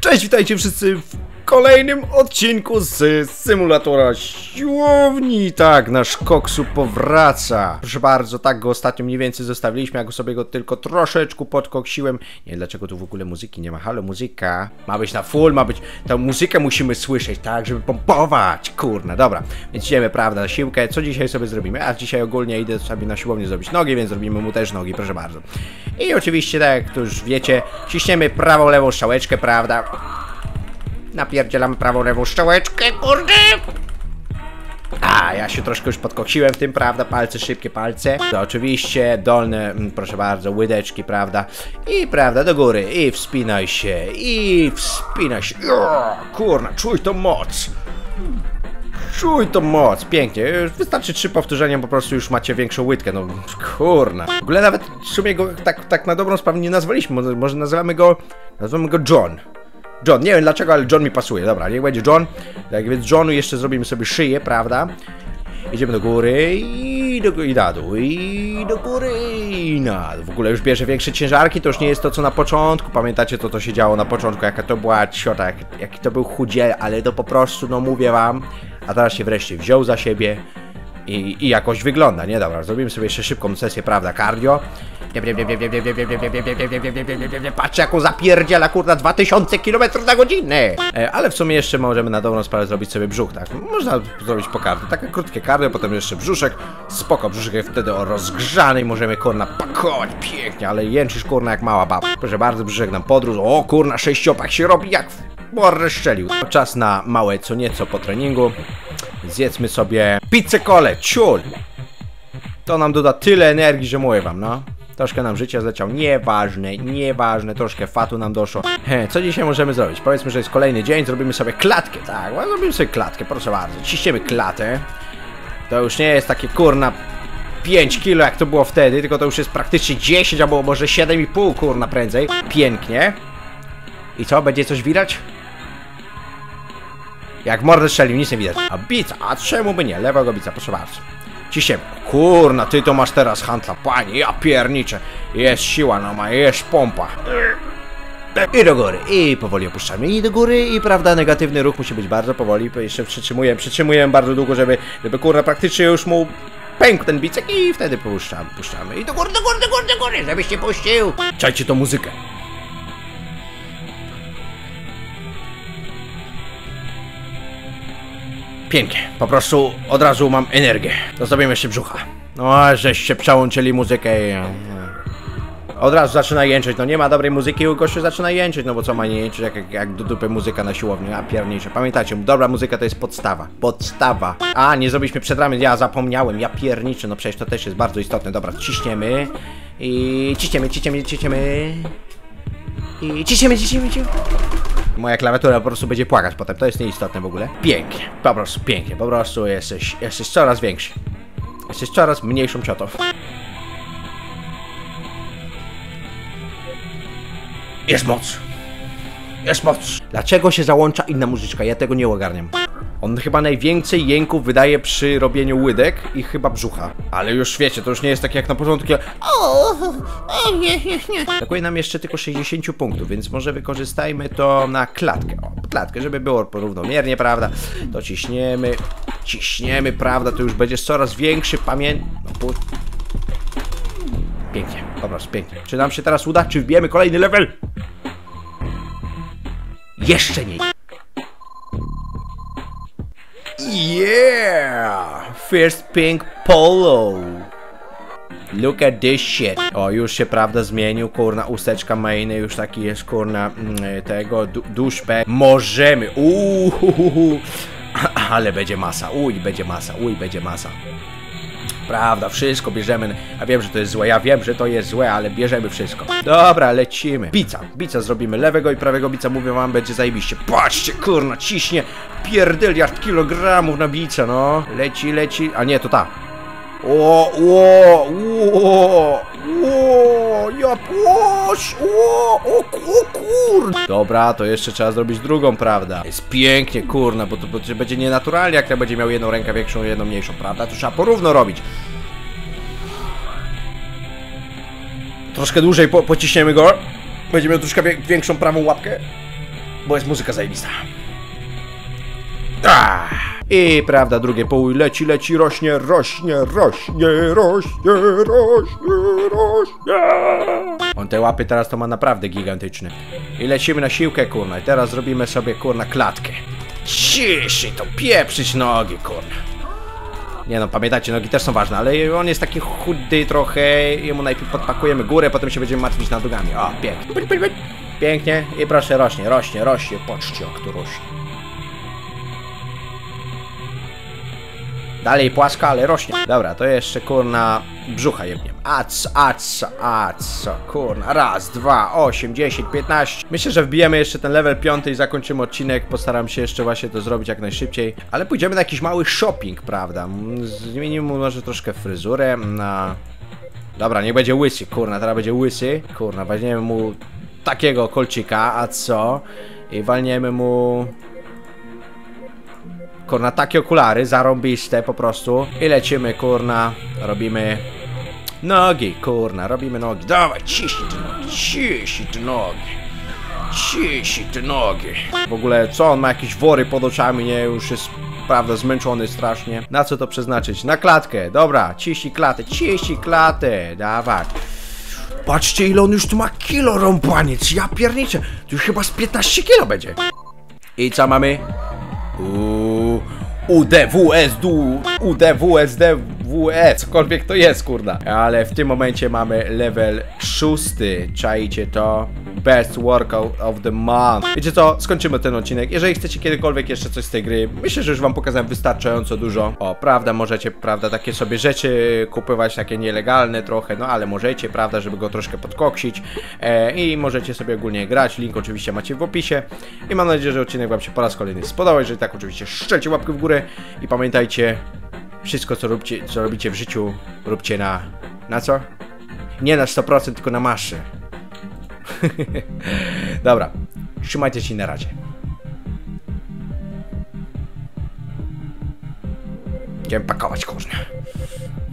Cześć, witajcie wszyscy w kolejnym odcinku z symulatora siłowni. Tak, nasz koksu powraca. Proszę bardzo, tak go ostatnio mniej więcej zostawiliśmy, ja sobie go tylko troszeczkę podkoksiłem. Nie wiem, dlaczego tu w ogóle muzyki nie ma. Halo, muzyka. Ma być na full, ma być... Tę muzykę musimy słyszeć, tak, żeby pompować. Kurna, dobra. Więc idziemy, prawda, na siłkę. Co dzisiaj sobie zrobimy? A dzisiaj ogólnie idę sobie na siłownię zrobić nogi, więc zrobimy mu też nogi, proszę bardzo. I oczywiście, tak jak to już wiecie, ciśniemy prawą, lewą strzałeczkę, prawda? Napierdzielamy prawą, lewą strzałeczkę, kurde! A, ja się troszkę już podkoksiłem w tym, prawda? Palce, szybkie palce. To oczywiście dolne, proszę bardzo, łydeczki, prawda? I prawda, do góry. I wspinaj się. I wspinaj się. Kurna, czuj tą moc. Czuj tą moc, pięknie. Już wystarczy 3 powtórzenia, po prostu już macie większą łydkę. No, kurna. W ogóle nawet w sumie go tak na dobrą sprawę nie nazwaliśmy. Może nazywamy go John. John, nie wiem dlaczego, ale John mi pasuje. Dobra, niech będzie John. Tak więc Johnu jeszcze zrobimy sobie szyję, prawda? Idziemy do góry i na dół, i do góry i na dół. W ogóle już bierze większe ciężarki, to już nie jest to co na początku. Pamiętacie co to się działo na początku, jaka to była ciota, jaki to był chudziel, ale to po prostu, no mówię wam. A teraz się wreszcie wziął za siebie i jakoś wygląda, nie? Dobra, zrobimy sobie jeszcze szybką sesję, prawda, cardio. Patrzcie jaką zapierdziela, kurna, 2000 km na godzinę. Ale w sumie jeszcze możemy na dobrą sprawę zrobić sobie brzuch, tak? Można zrobić po cardio, takie krótkie cardio, potem jeszcze brzuszek. Spoko, brzuszek jest wtedy rozgrzany i możemy, kurna, pakować pięknie, ale jęczysz, kurna, jak mała baba. Proszę bardzo, brzuszek nam podróż. O, kurna, 6-opak się robi jak w mordę szczelił. Czas na małe co nieco po treningu. Zjedzmy sobie pizzę kole, ciul. To nam doda tyle energii, że mówię wam, no. Troszkę nam życia zleciał, nieważne, troszkę fatu nam doszło. Co dzisiaj możemy zrobić? Powiedzmy, że jest kolejny dzień, zrobimy sobie klatkę, tak, zrobimy sobie klatkę, proszę bardzo. Ciśniemy klatę. To już nie jest takie, kurna, 5 kilo jak to było wtedy, tylko to już jest praktycznie 10, albo może 7,5, kurna, prędzej. Pięknie. I co, będzie coś widać? Jak mordę strzelił, nic nie widać. A bica, a czemu by nie? Lewego bica, proszę bardzo. Ciśniemy. Kurna, ty to masz teraz handla, panie, ja pierniczę. Jest siła, no ma, jest pompa. I do góry, i powoli opuszczamy, i do góry, i prawda, negatywny ruch musi być bardzo powoli. Jeszcze przytrzymujemy bardzo długo, żeby kurna, praktycznie już mu pękł ten bicek i wtedy puszczamy. I do góry, żebyś nie puścił. Czajcie tą muzykę. Pięknie, po prostu od razu mam energię. To zrobimy jeszcze brzucha. No, żeście przełączyli muzykę i... Od razu zaczyna jęczeć, no nie ma dobrej muzyki, gościu zaczyna jęczeć, no bo co ma nie jęczeć, jak do dupy muzyka na siłowni, a piernicze. Pamiętajcie, dobra muzyka to jest podstawa. Podstawa. A, nie zrobiliśmy przed ramię, ja zapomniałem, ja pierniczę, no przecież to też jest bardzo istotne. Dobra, ciśniemy. I ciśniemy. I ciśniemy. Moja klawiatura po prostu będzie płakać potem, to jest nieistotne w ogóle. Pięknie, po prostu jesteś coraz większy. Jesteś coraz mniejszą ciotą. Jest moc. Dlaczego się załącza inna muzyczka? Ja tego nie ogarniam. On chyba najwięcej jęków wydaje przy robieniu łydek i chyba brzucha. Ale już wiecie, to już nie jest tak jak na początku. Nie. Brakuje nam jeszcze tylko 60 punktów, więc może wykorzystajmy to na klatkę. O, klatkę, żeby było równomiernie, prawda? To ciśniemy, prawda? To już będziesz coraz większy, no, pięknie, po prostu pięknie. Czy nam się teraz uda? Czy wbijemy kolejny level? Jeszcze nie. Yeah! First pink polo. Look at this shit. O, już się prawda zmienił, kurna, usteczka mainy, już taki jest, kurna, tego, duszpę. Możemy, ale będzie masa, będzie masa. Prawda, wszystko bierzemy, a wiem, że to jest złe, ja wiem, że to jest złe, ale bierzemy wszystko. Dobra, lecimy. Bica zrobimy, lewego i prawego bica, mówię wam, będzie zajebiście. Patrzcie, kurna, ciśnie pierdyliard kilogramów na bica, no. Leci, a nie, to ta. O kur... Dobra, to jeszcze trzeba zrobić drugą, prawda? Jest pięknie, kurna, bo to będzie nienaturalnie, jak to będzie miał jedną rękę większą, jedną mniejszą, prawda? To trzeba porówno robić. Troszkę dłużej pociśniemy go. Będzie miał troszkę większą prawą łapkę. bo jest muzyka zajebista. I prawda, drugie pół leci, rośnie. On te łapy teraz to ma naprawdę gigantyczne. I lecimy na siłkę, kurna. I teraz zrobimy sobie, kurna, klatkę. Ciszej to pieprzyć nogi, kurna. Nie no, pamiętajcie, nogi też są ważne, ale on jest taki chudy trochę. Jemu najpierw podpakujemy górę, potem się będziemy martwić nad nogami. O, pięknie. Pięknie. I proszę, rośnie. Patrzcie, jak to rośnie. Dalej płaska, ale rośnie. Dobra, to jeszcze, kurna, brzucha jebnie. Kurna. Raz, 2, 8, 10, 15. Myślę, że wbijemy jeszcze ten level 5 i zakończymy odcinek. Postaram się jeszcze właśnie to zrobić jak najszybciej. Ale pójdziemy na jakiś mały shopping, prawda? Zmienimy mu może troszkę fryzurę na... Dobra, niech będzie łysy, kurna, teraz będzie łysy. Kurna, weźmiemy mu takiego kolczyka, a co? I walniemy mu... Kurna, takie okulary, zarąbiste po prostu. I lecimy, kurna, robimy nogi, kurna, robimy nogi. Dawaj, ciśnij te nogi. W ogóle, co on ma jakieś wory pod oczami, nie? Już jest, prawda, zmęczony strasznie. Na co to przeznaczyć? Na klatkę, dobra, ciśnij klatę, dawaj. Patrzcie, ile on już tu ma kilo, rąbaniec, ja pierniczę. Tu już chyba z 15 kilo będzie. I co mamy? UDWSDWE, cokolwiek to jest, kurna. Ale w tym momencie mamy level 6. Czajcie to? Best workout of the month. Wiecie co? Skończymy ten odcinek. Jeżeli chcecie kiedykolwiek jeszcze coś z tej gry, myślę, że już wam pokazałem wystarczająco dużo. O, prawda, możecie, prawda, takie sobie rzeczy kupować, takie nielegalne trochę, no ale możecie, prawda, żeby go troszkę podkoksić. I możecie sobie ogólnie grać. Link oczywiście macie w opisie. I mam nadzieję, że odcinek wam się po raz kolejny spodobał. Jeżeli tak, oczywiście szczelcie łapkę w górę i pamiętajcie, wszystko co robicie w życiu, róbcie na co? Nie na 100%, tylko na maszy. Dobra, trzymajcie się, na razie. Idziemy pakować, kurna.